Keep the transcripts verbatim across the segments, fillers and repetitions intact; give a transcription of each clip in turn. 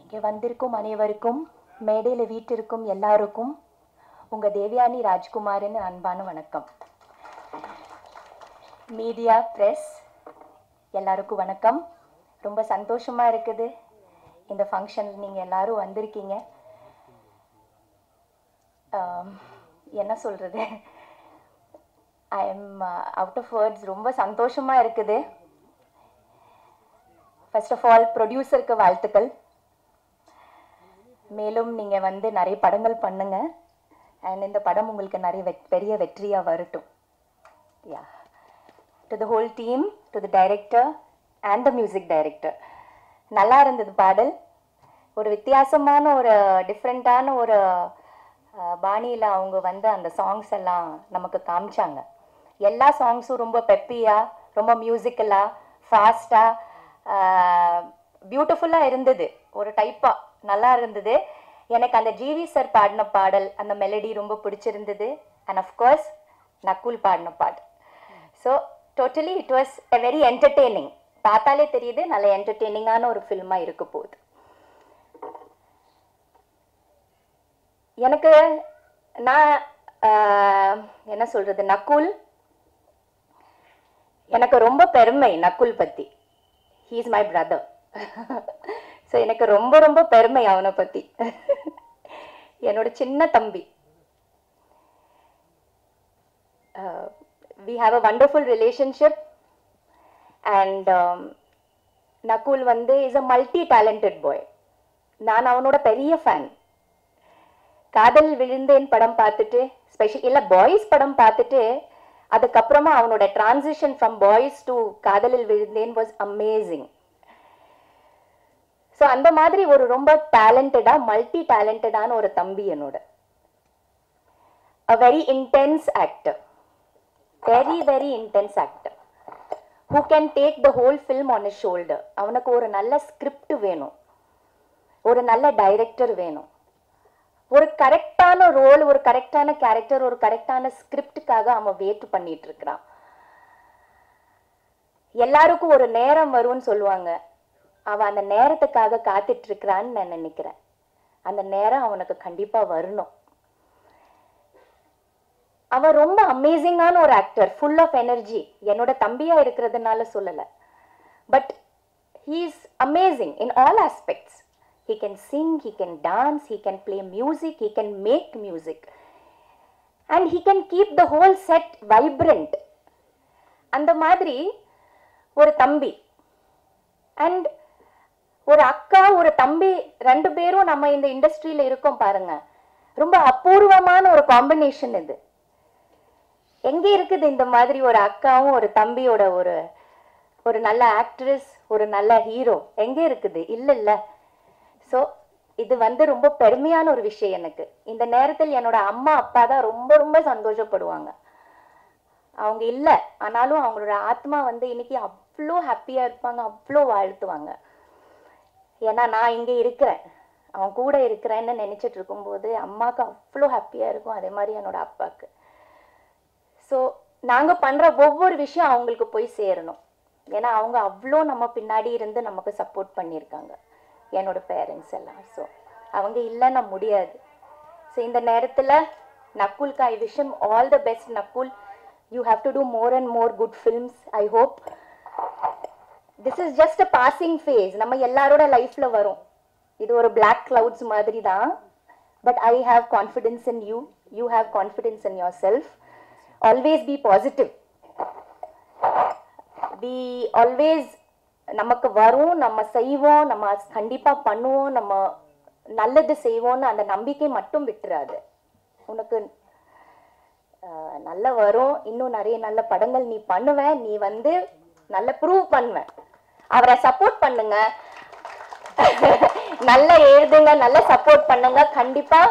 இங்கே வந்திருக்கும் அனைவருக்கும் மேடையில் வீட்டிற்கும் எல்லாருக்கும் உங்கள் தேவயானி ராஜ்குமாரின் அன்பான வணக்கம். மீடியா ப்ரெஸ் எல்லாருக்கும் வணக்கம். ரொம்ப சந்தோஷமாக இருக்குது இந்த ஃபங்க்ஷனில் நீங்கள் எல்லோரும் வந்திருக்கீங்க. என்ன சொல்கிறது, I am out of words. ரொம்ப சந்தோஷமாக இருக்குது. ஃபர்ஸ்ட் ஆஃப் ஆல் ப்ரொடியூசருக்கு வாழ்த்துக்கள். மேலும் நீங்கள் வந்து நிறைய படங்கள் பண்ணுங்க அண்ட் இந்த படம் உங்களுக்கு நிறைய வெ பெரிய வெற்றியாக வரட்டும். Yeah, to the whole team, to the director and the music director. நல்லா இருந்தது பாடல். ஒரு வித்தியாசமான ஒரு டிஃப்ரெண்ட்டான ஒரு பாணியில் அவங்க வந்து அந்த சாங்ஸ் எல்லாம் நமக்கு காமிச்சாங்க. எல்லா சாங்ஸும் ரொம்ப பெப்பியாக, ரொம்ப மியூசிக்கலாக, ஃபாஸ்ட்டாக, பியூட்டிஃபுல்லாக இருந்தது. ஒரு டைப்பாக நல்லா இருந்தது. எனக்கு அந்த ஜிவி சார் பாடின பாடல், அந்த மெலடி ரொம்ப பிடிச்சிருந்தது. அண்ட் அஃப்கோர்ஸ் நக்குல் பாடின பாடல். So totally it was a very entertaining. பார்த்தாலே தெரியுது நல்ல என்டர்டெய்னிங்கான ஒரு ஃபில்மாக இருக்க போகுது. எனக்கு நான் என்ன சொல்கிறது, நக்குல் எனக்கு ரொம்ப பெருமை. நக்குல் பற்றி, he is my brother. So எனக்கு ரொம்ப ரொம்ப பெருமை அவனை பற்றி. என்னோட சின்ன தம்பி. We have a wonderful relationship. And Nakkul வந்து is a multi talented boy. நான் அவனோட பெரிய ஃபேன். காதல் விழுந்தேன் படம் பார்த்துட்டு, ஸ்பெஷல் இல்லை பாய்ஸ் படம் பார்த்துட்டு, அதுக்கப்புறமா அவனோட டிரான்சிஷன் ஃப்ரம் பாய்ஸ் டு காதலில் விழுந்தேன் வாஸ் அமேசிங். ஸோ அந்த மாதிரி ஒரு ரொம்ப டேலண்டடாக, மல்டி டேலண்டடான ஒரு தம்பி என்னோட. A very intense actor, very very intense actor who can take the whole film on his shoulder. அவனுக்கு ஒரு நல்ல ஸ்கிரிப்ட் வேணும், ஒரு நல்ல டைரக்டர் வேணும், ஒரு கரெக்டான ரோல், ஒரு கரெக்டான கேரக்டர், ஒரு கரெக்டான ஸ்கிரிப்டுக்காக அவன் வெயிட் பண்ணிட்டு இருக்கிறான். எல்லாருக்கும் ஒரு நேரம் வரும்னு சொல்லுவாங்க. அவன் அந்த நேரத்துக்காக காத்துட்டு இருக்கிறான்னு நான் நினைக்கிறேன். அந்த நேரம் அவனுக்கு கண்டிப்பா வரணும். அவன் ரொம்ப அமேசிங்கான ஒரு ஆக்டர், ஃபுல் ஆஃப் எனர்ஜி. என்னோட தம்பியா இருக்கிறதுனால சொல்லலை, but he is amazing in all aspects. He can sing, he can dance, he can play music, he can make music. And he can keep the whole set vibrant. அந்த மாதிரி ஒரு தம்பி and ஒரு அக்கா, ஒரு தம்பி, ரெண்டு பேரும் நம்ம இந்த இண்டஸ்ட்ரியில் இருக்கோம் பாருங்க. ரொம்ப அபூர்வமான ஒரு காம்பினேஷன் இது. எங்கே இருக்குது இந்த மாதிரி ஒரு அக்காவும் ஒரு தம்பியோட ஒரு ஒரு நல்ல ஆக்ட்ரஸ், ஒரு நல்ல ஹீரோ எங்கே இருக்குது? இல்லை இல்லை. ஸோ இது வந்து ரொம்ப பெருமையான ஒரு விஷயம் எனக்கு. இந்த நேரத்தில் என்னோட அம்மா அப்பா தான் ரொம்ப ரொம்ப சந்தோஷப்படுவாங்க. அவங்க இல்லை ஆனாலும் அவங்களோட ஆத்மா வந்து இன்னைக்கு அவ்வளோ ஹாப்பியாக இருப்பாங்க, அவ்வளோ வாழ்த்துவாங்க. ஏன்னா நான் இங்கே இருக்கிறேன், அவன் கூட இருக்கிறேன்னு நினச்சிட்டு இருக்கும்போது அம்மாவுக்கு அவ்வளோ ஹாப்பியாக இருக்கும். அதே மாதிரி என்னோட அப்பாவுக்கு. ஸோ நாங்கள் பண்ணுற ஒவ்வொரு விஷயம் அவங்களுக்கு போய் சேரணும். ஏன்னா அவங்க அவ்வளோ நம்ம பின்னாடி இருந்து நமக்கு சப்போர்ட் பண்ணியிருக்காங்க, என்னோட பேரண்ட்ஸ் எல்லாம். ஸோ அவங்க இல்லைன்னா முடியாது. ஸோ இந்த நேரத்தில் நக்குல்க்கு I wish him all the best. Nakkul, you have to do more and more good films. I hope this is just a passing phase. நம்ம எல்லாரோட லைஃப்பில் வரும். இது ஒரு பிளாக் கிளவுட்ஸ் மாதிரி தான். But I have confidence in you, you have confidence in yourself. Always be positive. We always நமக்கு வரும், நம்ம செய்வோம், நம்ம கண்டிப்பாக பண்ணுவோம், நம்ம நல்லது செய்வோம்னு அந்த நம்பிக்கை மட்டும் விட்டுறாது. உனக்கு நல்ல வரும், இன்னும் நிறைய நல்ல படங்கள் நீ பண்ணுவேன், நீ வந்து நல்ல ப்ரூவ் பண்ணுவேன். அவரை சப்போர்ட் பண்ணுங்க, நல்ல எழுதுங்க, நல்ல சப்போர்ட் பண்ணுங்க. கண்டிப்பா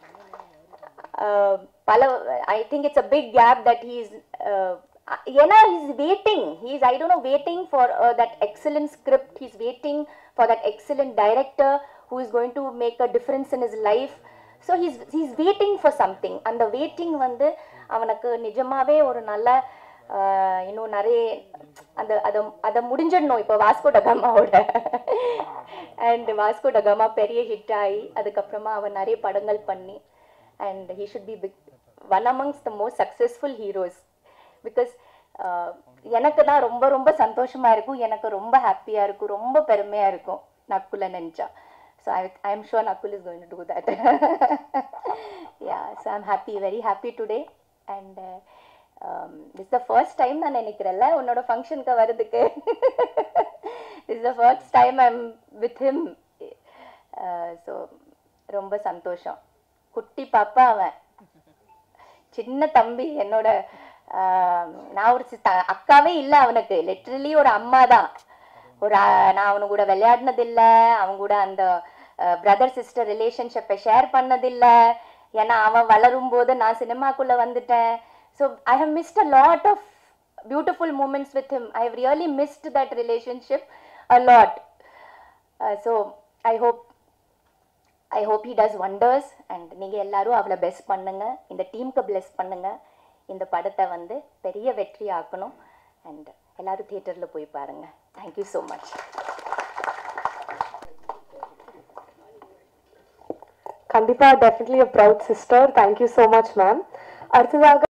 பல I think it's a big gap that he is ஏன்னா he's waiting, he's I don't know waiting for uh, that excellent script, he's waiting for that excellent director who is going to make a difference in his life. So he's he's waiting for something. And the waiting வந்து அவனுக்கு நிஜமாவே ஒரு நல்ல இன்னும் நிறைய அந்த அதை அதை முடிஞ்சிடணும் இப்போ வாஸ்கோ டகாமாவோட. அண்ட் வாஸ்கோ டகாமா பெரிய ஹிட் ஆகி அதுக்கப்புறமா அவன் நிறைய படங்கள் பண்ணி and he should be big one among the most successful heroes. Because எனக்கு தான் ரொம்ப ரொம்ப சந்தோஷமா இருக்கும், எனக்கு ரொம்ப ஹாப்பியாக இருக்கும், ரொம்ப பெருமையாக இருக்கும் நக்குல நினச்சா. So I, I am sure Nakul is going to do that. Yeah, so I'm happy, very happy today. And uh, um, this is the first time நான் நினைக்கிறேன்ல உன்னோட ஃபங்க்ஷனுக்கு வரதுக்கு. This is the first time I'm with him. Uh, so ரொம்ப சந்தோஷம். குட்டி பாப்பா அவன், சின்ன தம்பி என்னோட. நான் ஒரு அக்காவே இல்லை அவனுக்கு, லிட்ரலி ஒரு அம்மா தான். ஒரு நான் அவனு கூட விளையாடினதில்லை, அவன் கூட அந்த பிரதர் சிஸ்டர் ரிலேஷன்ஷிப்பை ஷேர் பண்ணதில்லை. ஏன்னா அவன் வளரும் போது நான் சினிமாக்குள்ளே வந்துட்டேன். So I have missed a lot of beautiful moments with him. I have really missed that relationship a lot. So I hope I hope he does wonders. And நீங்கள் எல்லாரும் அவளை பெஸ்ட் பண்ணுங்க, இந்த டீமுக்கு பிளெஸ் பண்ணுங்க, இந்த படத்தை வந்து பெரிய வெற்றி ஆக்கணும். அண்ட் எல்லாரும் தியேட்டரில் போய் பாருங்க. Thank you so much. கண்டிப்பா, definitely a proud sister. Thank you so much, ma'am. அடுத்ததாக